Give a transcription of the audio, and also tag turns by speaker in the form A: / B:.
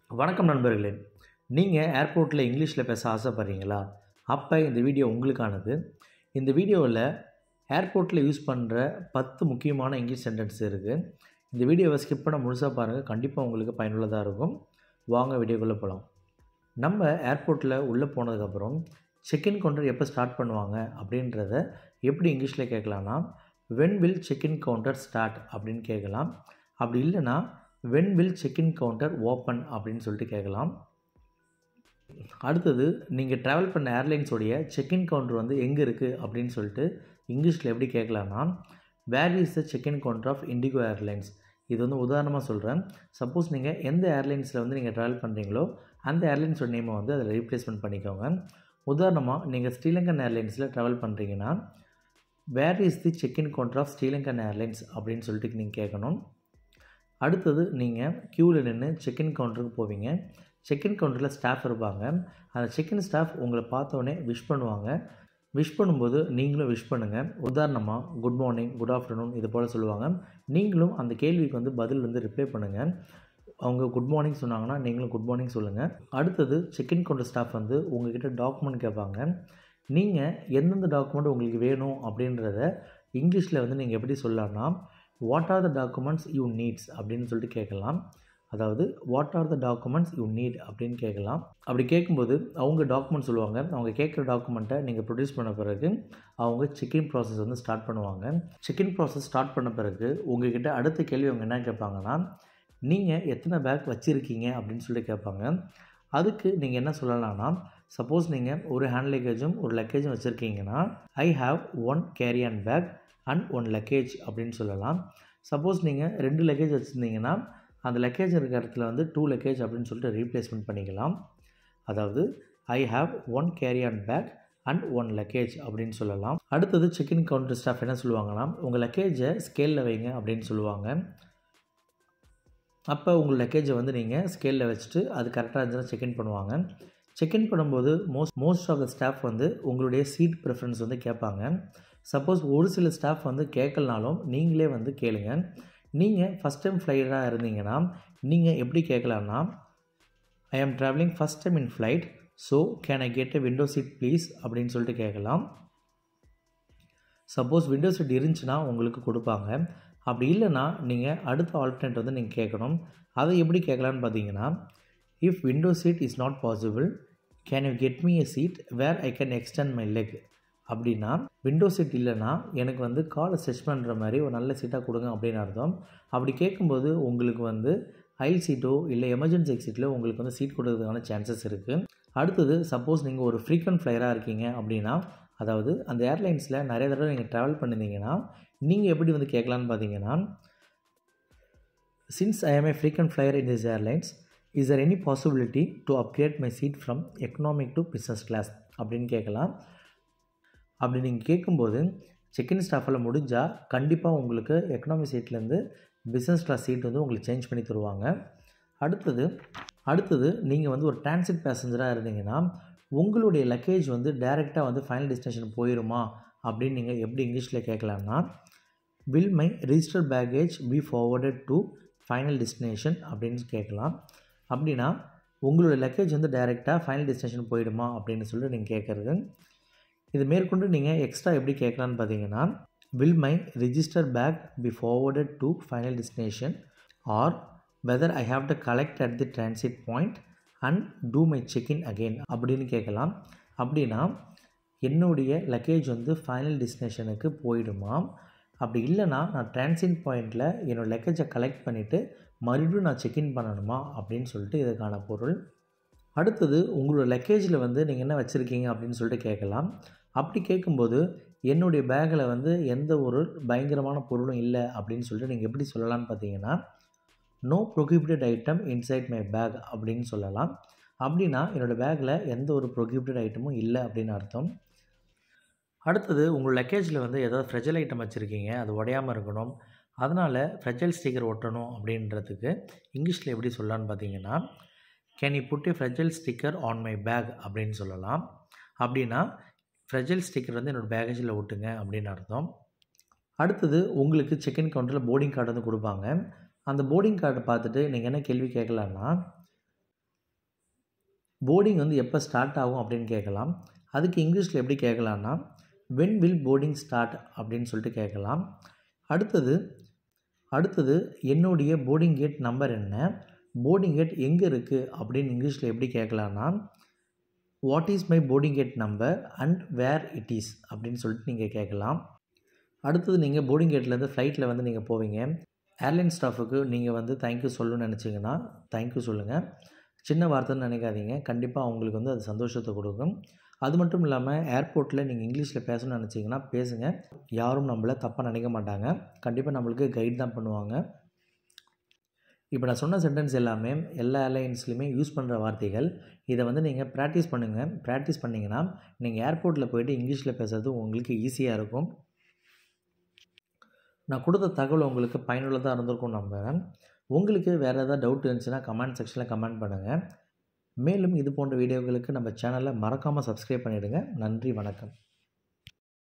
A: வணக்கம் நண்பர்களே. நீங்கள் ஏர்போர்ட்டில் இங்கிலீஷில் பேச ஆசைப்பட்றீங்களா? அப்போ இந்த வீடியோ உங்களுக்கானது. இந்த வீடியோவில் ஏர்போர்ட்டில் யூஸ் பண்ணுற 10 முக்கியமான இங்கிலீஷ் சென்டென்ஸ் இருக்குது. இந்த வீடியோவை ஸ்கிப் பண்ண முழுசாக பாருங்கள். கண்டிப்பாக உங்களுக்கு பயனுள்ளதாக இருக்கும். வாங்க வீடியோக்குள்ளே போகலாம். நம்ம ஏர்போர்ட்டில் உள்ளே போனதுக்கப்புறம் செக்இன் கவுண்டர் எப்போ ஸ்டார்ட் பண்ணுவாங்க அப்படின்றத எப்படி இங்கிலீஷில் கேட்கலான்னா, when will check in counter start அப்படின்னு கேட்கலாம். அப்படி இல்லைன்னா when will check in counter open அப்படின்னு சொல்லிட்டு கேட்கலாம். அடுத்தது நீங்கள் ட்ராவல் பண்ண ஏர்லைன்ஸோடைய செக்இன் கவுண்டர் வந்து எங்கே இருக்குது அப்படின்னு சொல்லிட்டு இங்கிலீஷில் எப்படி கேட்கலான்னா, where is the check in counter of IndiGo airlines. இது வந்து உதாரணமாக சொல்கிறேன். சப்போஸ் நீங்கள் எந்த ஏர்லைன்ஸில் வந்து நீங்கள் ட்ராவல் பண்ணுறீங்களோ அந்த ஏர்லைன்ஸோட நேமை வந்து அதில் ரீப்ளேஸ்மெண்ட் பண்ணிக்கோங்க. உதாரணமாக நீங்கள் ஸ்ரீலங்கன் ஏர்லைன்ஸில் ட்ராவல் பண்ணுறீங்கன்னா, where is the check in counter of Sri Lankan airlines அப்படின்னு சொல்லிட்டு நீங்கள் கேட்கணும். அடுத்தது நீங்கள் க்யூவில் நின்று செக்இன் கவுண்டருக்கு போவீங்க. செக்இன் கவுண்டரில் ஸ்டாஃப் இருப்பாங்க. அந்த செக்இன் ஸ்டாஃப் உங்களை பார்த்தோன்னே விஷ் பண்ணுவாங்க. விஷ் பண்ணும்போது நீங்களும் விஷ் பண்ணுங்கள். உதாரணமாக குட் மார்னிங், குட் ஆஃப்டர்நூன் இது போல் சொல்லுவாங்க. நீங்களும் அந்த கேள்விக்கு வந்து பதில் வந்து ரிப்ளை பண்ணுங்கள். அவங்க குட் மார்னிங் சொன்னாங்கன்னா நீங்களும் குட் மார்னிங் சொல்லுங்கள். அடுத்தது செக்இன் கவுண்டர் ஸ்டாஃப் வந்து உங்கள்கிட்ட டாக்குமெண்ட் கேட்பாங்க. நீங்கள் எந்தெந்த டாக்குமெண்ட் உங்களுக்கு வேணும் அப்படின்றத இங்கிலீஷில் வந்து நீங்கள் எப்படி சொல்லலாம்னா, what are the documents you needs அப்படின்னு சொல்லிட்டு கேட்கலாம். அதாவது what are the documents you need அப்படின்னு கேட்கலாம். அப்படி கேட்கும்போது அவங்க டாக்குமெண்ட் சொல்லுவாங்க. அவங்க கேட்குற டாக்குமெண்ட்டை நீங்கள் ப்ரொடியூஸ் பண்ண பிறகு அவங்க செக்இன் ப்ராசஸ் வந்து ஸ்டார்ட் பண்ணுவாங்க. செக்இன் ப்ராசஸ் ஸ்டார்ட் பண்ண பிறகு உங்கள்கிட்ட அடுத்த கேள்வி அவங்க என்ன கேட்பாங்கன்னா, நீங்கள் எத்தனை பேக் வச்சுருக்கீங்க அப்படின்னு சொல்லிட்டு கேட்பாங்க. அதுக்கு நீங்கள் என்ன சொல்லலாம்னா, சப்போஸ் நீங்கள் ஒரு ஹேண்ட் லக்கேஜும் ஒரு லக்கேஜும் வச்சுருக்கீங்கன்னா, I have 1 carry and bag and 1 luggage அப்படின்னு சொல்லலாம். சப்போஸ் நீங்கள் 2 லக்கேஜ் வச்சுருந்தீங்கன்னா அந்த லக்கேஜ் இருக்கிற இடத்துல வந்து 2 லக்கேஜ் அப்படின்னு சொல்லிட்டு ரீப்ளேஸ்மெண்ட் பண்ணிக்கலாம். அதாவது I have 1 carry and bag and 1 luggage அப்படின்னு சொல்லலாம். அடுத்தது செக்இன் கவுண்டர் ஸ்டாஃப் என்ன சொல்லுவாங்கன்னா, உங்கள் லக்கேஜை ஸ்கேலில் வைங்க அப்படின்னு சொல்லுவாங்க. அப்போ உங்கள் லக்கேஜை வந்து நீங்கள் ஸ்கேலில் வச்சுட்டு அது கரெக்டாக இருந்துச்சுன்னா செக்இன் பண்ணுவாங்க. செக்இன் பண்ணும்போது மோஸ்ட் ஆஃப் த ஸ்டாஃப் வந்து உங்களுடைய சீட் ப்ரிஃபரன்ஸ் வந்து கேட்பாங்க. சப்போஸ் ஒரு சில ஸ்டாஃப் வந்து கேட்கலனாலும் நீங்களே வந்து கேளுங்க. நீங்கள் ஃபஸ்ட் டைம் ஃப்ளையராக இருந்தீங்கன்னா நீங்கள் எப்படி கேட்கலான்னா, I am travelling first time in flight, so can I get a window seat please அப்படின்னு சொல்லிட்டு கேட்கலாம். சப்போஸ் விண்டோ சீட் இருந்துச்சுன்னா உங்களுக்கு கொடுப்பாங்க. அப்படி இல்லைன்னா நீங்கள் அடுத்த ஆல்டர்னேட் வந்து நீங்கள் கேட்கணும். அதை எப்படி கேட்கலான்னு பார்த்தீங்கன்னா, if window seat is not possible, can you get me a seat where I can extend my leg. அப்படின்னா விண்டோ சீட் இல்லைன்னா எனக்கு வந்து காலை ஸ்ட்ரெச் பண்ணுற மாதிரி ஒரு நல்ல சீட்டாக கொடுங்க அப்படின்னு அர்த்தம். அப்படி கேட்கும்போது உங்களுக்கு வந்து ஐல் சீட்டோ இல்லை எமர்ஜென்சி எக்ஸிட்டில் உங்களுக்கு வந்து சீட் கொடுக்கறதுக்கான சான்சஸ் இருக்குது. அடுத்தது சப்போஸ் நீங்கள் ஒரு ஃப்ரீக்வெண்ட் ஃப்ளையராக இருக்கீங்க அப்படின்னா, அதாவது அந்த ஏர்லைன்ஸில் நிறைய தடவை நீங்கள் ட்ராவல் பண்ணியிருந்தீங்கன்னா நீங்கள் எப்படி வந்து கேட்கலான்னு பார்த்தீங்கன்னா, since I am a frequent flyer in this airlines, is there any possibility to upgrade my seat from economic to business class அப்படின்னு கேட்கலாம். அப்படி நீங்கள் கேட்கும்போது செக்இன் ஸ்டாஃபில் முடிஞ்சால் கண்டிப்பாக உங்களுக்கு எக்கனாமி சீட்லேருந்து பிஸ்னஸ் கிளாஸ் சீட் வந்து உங்களுக்கு சேஞ்ச் பண்ணி தருவாங்க. அடுத்தது நீங்கள் வந்து ஒரு டிரான்சிட் பேசஞ்சராக இருந்தீங்கன்னா உங்களுடைய லக்கேஜ் வந்து டைரெக்டாக வந்து ஃபைனல் டெஸ்டினேஷன் போயிடுமா அப்படின்னு நீங்கள் எப்படி இங்கிலீஷில் கேட்கலான்னா, will my register baggage be forwarded to final destination அப்படின்னு கேட்கலாம். அப்படின்னா உங்களுடைய லக்கேஜ் வந்து டைரெக்டாக ஃபைனல் டெஸ்டினேஷன் போயிடுமா அப்படின்னு சொல்லிட்டு நீங்கள் கேட்குறது. இது மேற்கொண்டு நீங்கள் எக்ஸ்ட்ரா எப்படி கேட்கலான்னு பார்த்தீங்கன்னா, will my register bag be forwarded to final destination or whether I have to collect at the transit point and do my check in again அப்படின்னு கேட்கலாம். அப்படின்னா என்னுடைய லக்கேஜ் வந்து ஃபைனல் டெஸ்டினேஷனுக்கு போயிடுமா, அப்படி இல்லைனா நான் டிரான்சிட் பாயிண்டில் என்னோடய லக்கேஜை கலெக்ட் பண்ணிவிட்டு மறுபடியும் நான் செக்இன் பண்ணணுமா அப்படின்னு சொல்லிட்டு இதுக்கான பொருள். அடுத்தது உங்களோட லக்கேஜில் வந்து நீங்கள் என்ன வச்சுருக்கீங்க அப்படின்னு சொல்லிட்டு கேட்கலாம். அப்படி கேட்கும்போது என்னுடைய பேக்கில் வந்து எந்த ஒரு பயங்கரமான பொருளும் இல்லை அப்படின்னு சொல்லிட்டு நீங்கள் எப்படி சொல்லலாம்னு பார்த்தீங்கன்னா, no prohibited item inside my bag அப்படின்னு சொல்லலாம். அப்படின்னா என்னோடய பேக்கில் எந்த ஒரு ப்ரொஹிபிட்டட் ஐட்டமும் இல்லை அப்படின்னு அர்த்தம். அடுத்தது உங்கள் லக்கேஜில் வந்து ஏதாவது ஃப்ரெஜைல் ஐட்டம் வச்சுருக்கீங்க, அது உடையாமல் இருக்கணும், அதனால் ஃப்ரெஜைல் ஸ்டிக்கர் ஒட்டணும் அப்படின்றதுக்கு இங்கிலீஷில் எப்படி சொல்லலான்னு பார்த்தீங்கன்னா, can you put a fragile sticker on my bag அப்படின்னு சொல்லலாம். அப்படின்னா ஃப்ரெஜைல் ஸ்டிக்கர் வந்து என்னோடய பேக்கேஜில் ஒட்டுங்க அப்படின்னு அர்த்தம். அடுத்தது உங்களுக்கு செக்இன் கவுண்டரில் போர்டிங் கார்டு வந்து கொடுப்பாங்க. அந்த போர்டிங் கார்டை பார்த்துட்டு நீங்கள் என்ன கேள்வி கேட்கலான்னா, போர்டிங் வந்து எப்போ ஸ்டார்ட் ஆகும் அப்படின்னு கேட்கலாம். அதுக்கு இங்கிலீஷில் எப்படி கேட்கலான்னா when will boarding start அப்படின்னு சொல்லிட்டு கேட்கலாம். அடுத்தது என்னுடைய போர்டிங் கேட் நம்பர் என்ன, போர்டிங் கேட் எங்கே இருக்குது அப்படின்னு இங்கிலீஷில் எப்படி கேட்கலான்னா what is my boarding gate number and where it is அப்படின்னு சொல்லிட்டு நீங்கள் கேட்கலாம். அடுத்தது நீங்கள் போர்டிங் கேட்லேருந்து ஃப்ளைட்டில் வந்து நீங்கள் போவீங்க. ஏர்லைன் ஸ்டாஃபுக்கு நீங்கள் வந்து தேங்க்யூ சொல்லணும்னு நினச்சிங்கன்னா தேங்க்யூ சொல்லுங்கள். சின்ன வார்த்தைன்னு நினைக்காதீங்க, கண்டிப்பாக அவங்களுக்கு வந்து அது சந்தோஷத்தை கொடுக்கும். அது மட்டும் இல்லாமல் ஏர்போர்ட்டில் நீங்கள் இங்கிலீஷில் பேசணும்னு நினச்சிங்கன்னா பேசுங்க, யாரும் நம்மளை தப்பாக நினைக்க மாட்டாங்க, கண்டிப்பாக நம்மளுக்கு கைட் தான் பண்ணுவாங்க. இப்போ நான் சொன்ன சென்டென்ஸ் எல்லாமே எல்லா ஏர்லைன்ஸ்லையுமே யூஸ் பண்ணுற வார்த்தைகள். இதை வந்து நீங்கள் ப்ராக்டிஸ் பண்ணுங்கள். ப்ராக்டிஸ் பண்ணிங்கன்னா நீங்கள் ஏர்போர்ட்டில் போய்ட்டு இங்கிலீஷில் பேசுகிறது உங்களுக்கு ஈஸியாக இருக்கும். நான் கொடுத்த தகவல் உங்களுக்கு பயனுள்ளதாக இருந்திருக்கும் நம்புகிறேன். உங்களுக்கு வேறு ஏதாவது டவுட் இருந்துச்சுன்னா கமெண்ட் செக்ஷனில் கமெண்ட் பண்ணுங்கள். மேலும் இது போன்ற வீடியோக்களுக்கு நம்ம சேனலை மறக்காமல் சப்ஸ்கிரைப் பண்ணிவிடுங்க. நன்றி, வணக்கம்.